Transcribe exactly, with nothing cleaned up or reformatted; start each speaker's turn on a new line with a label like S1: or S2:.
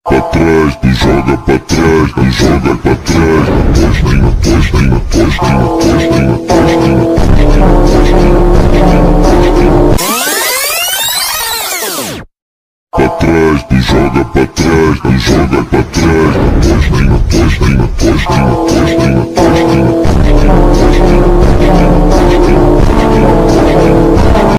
S1: Pra trás, tu joga pra trás, tu joga pra trás. Tostinha, tostinha, tostinha, tostinha, tostinha, tostinha, tostinha, tostinha. Pra trás, tu joga pra trás, tu joga pra trás. Tostinha, tostinha, tostinha.